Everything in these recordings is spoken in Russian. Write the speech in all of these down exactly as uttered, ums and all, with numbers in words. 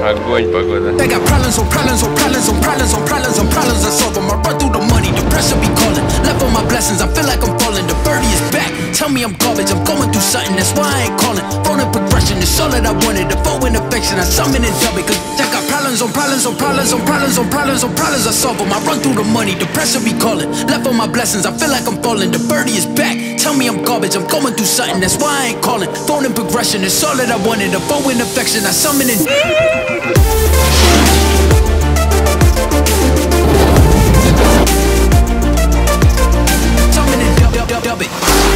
Огонь, погода. Tell me I'm garbage, I'm going through something, that's why I ain't calling. Phone and progression, it's all that I wanted. The phone and affection, I summon and dub it. Cause I got problems on problems on problems on problems on problems on problems, I solve them. I run through the money, the pressure be calling. Left on my blessings, I feel like I'm falling. The birdie is back, tell me I'm garbage, I'm going through something, that's why I ain't calling. Phone and progression, it's all that I wanted. The phone and affection, I summon and summon and dub, dub, dub, dub it.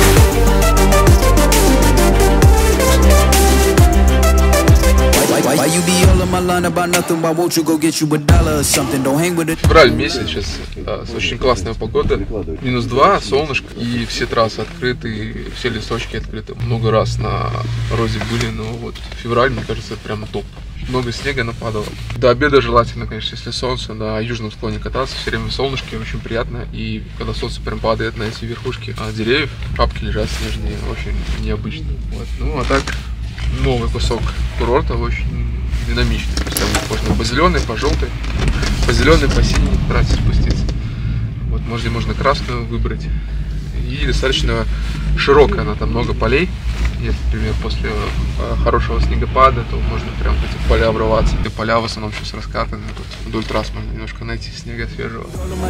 Why you be all in my line about nothing? Why won't you go get you a dollar or something? Don't hang with it. Февраль месяц сейчас, да, очень классная погода. Минус два, солнышко, и все трассы открыты, все лесочки открыты. Много раз на розе были, но вот февраль, мне кажется, это прямо топ. Много снега нападало. До обеда желательно, конечно, если солнце, на южном склоне кататься, все время в солнышке, очень приятно. И когда солнце прям падает на эти верхушки деревьев, шапки лежат снежные, очень необычно. Вот. Ну а так, новый кусок курорта, очень динамичный. То есть там можно по зеленой, по желтой, по зеленой, по синей трассе спуститься. Вот, можно, можно красную выбрать. И достаточно широкая она, там много полей. Если, например, после э, хорошего снегопада, то можно прям в эти поля врываться. И поля в основном сейчас раскатаны. Тут вдоль трасс можно немножко найти снега свежего.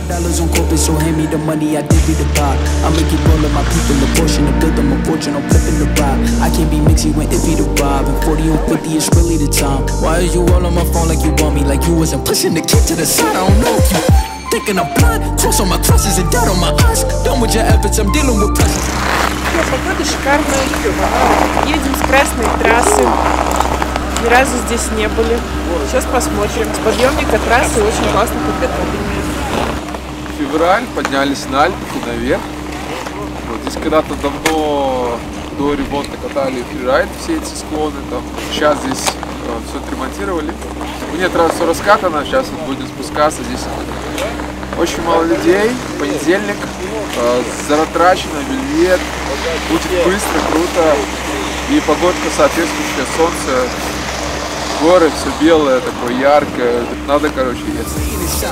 Thinking I'm blind, cross on my crosses and doubt on my eyes. Done with your efforts, I'm dealing with pressure. Погода шикарная. Едем с красной трассы. Ни разу здесь не были. Сейчас посмотрим. С подъемника трассы очень классно подготовлены. Февраль, поднялись на Альпы, наверх. Вот здесь когда-то давно до ремонта катали фрирайд, все эти склоны. Там. Сейчас здесь э, все отремонтировали. Нет, раз все раскатано, сейчас вот будем спускаться. Здесь очень мало людей. Понедельник, э, заратрачено, вельвет. Будет быстро, круто. И погодка соответствующая, солнце, горы, все белое, такое яркое. Надо, короче, ехать.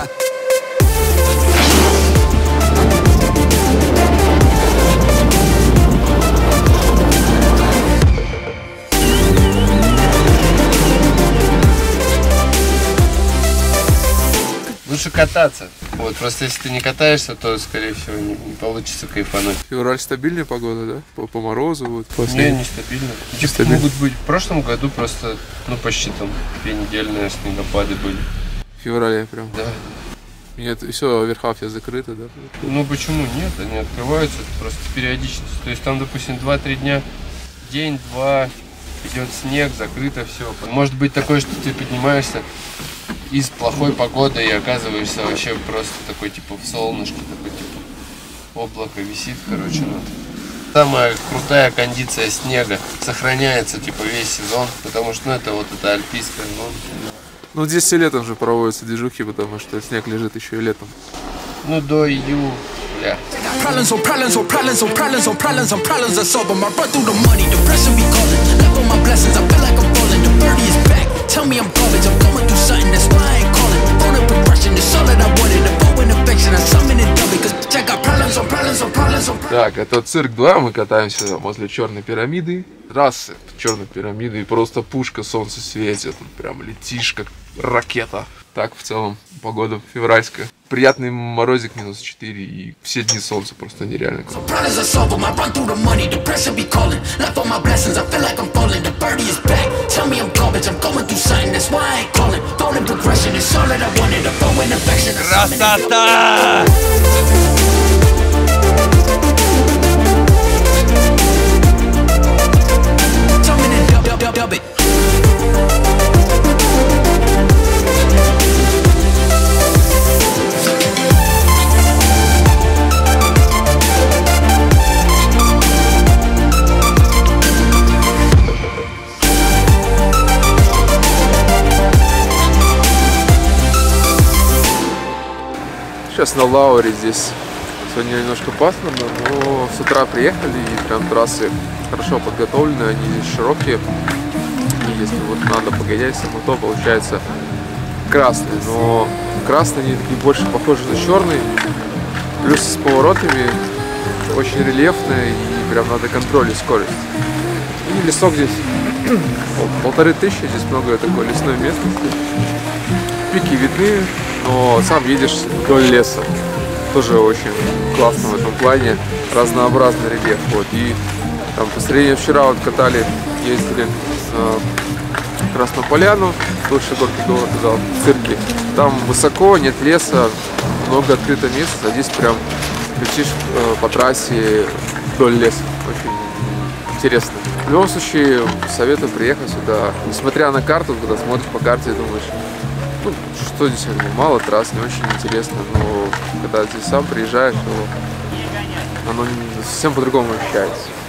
Лучше кататься. Вот, просто если ты не катаешься, то, скорее всего, не, не получится кайфануть. Февраль стабильная погода, да? По, по морозу, вот. После... Не, не стабильно. Типа, стабильно. Могут быть. В прошлом году просто, ну, почти там две недельные снегопады были. В феврале прям? Да. Нет, все, верха все закрыты, да? Ну, почему нет? Они открываются просто с периодичностью. То есть там, допустим, два-три дня, день-два, идет снег, закрыто все. Может быть такое, что ты поднимаешься из плохой погоды и оказываешься вообще просто такой, типа, в солнышке, такой, типа, облако висит, короче, ну. Самая крутая кондиция снега сохраняется, типа, весь сезон, потому что, ну, это вот это альпийская зона. Ну, здесь все летом же проводятся движухи, потому что снег лежит еще и летом. Ну, до июля. Problems on problems on problems on problems on problems on problems, I solve them. I run through the money, the pressure be calling. Left on my blessings, I feel like I'm falling. The birdie is back, tell me I'm garbage, I'm going through something, that's why I ain't calling. Phone and progression, it's all that I wanted. The phone and affection, I summon and dub it. Cause I got problems on problems on problems on. Так, это цирк два, мы катаемся возле Черной пирамиды. Трассы Черной пирамиды, и просто пушка, солнце светит, прям летишь как ракета. Так, в целом, погода февральская. Приятный морозик, минус четыре, и все дни солнца просто нереально. Красота! Сейчас на Лауре здесь сегодня немножко пасмурно, но с утра приехали, и прям трассы хорошо подготовлены, они здесь широкие, и если вот надо погонять само, то получается красный. Но красный они такие больше похожи на черный. Плюс с поворотами очень рельефные и прям надо контролить скорость. И лесок здесь полторы тысячи, здесь много такой лесной местности. Пики видны, но сам едешь вдоль леса. Тоже очень классно в этом плане, разнообразный рельеф. Вот. И там по сравнению вчера вот катали, ездили на Красную Поляну, дольше горки было в цирке. Там высоко, нет леса, много открытого места, а здесь прям летишь э, по трассе вдоль леса. Очень интересно. В любом случае, советую приехать сюда. Несмотря на карту, когда смотришь по карте, думаешь, ну, что здесь мало трасс, не очень интересно, но когда здесь сам приезжаешь, то оно совсем по-другому ощущается.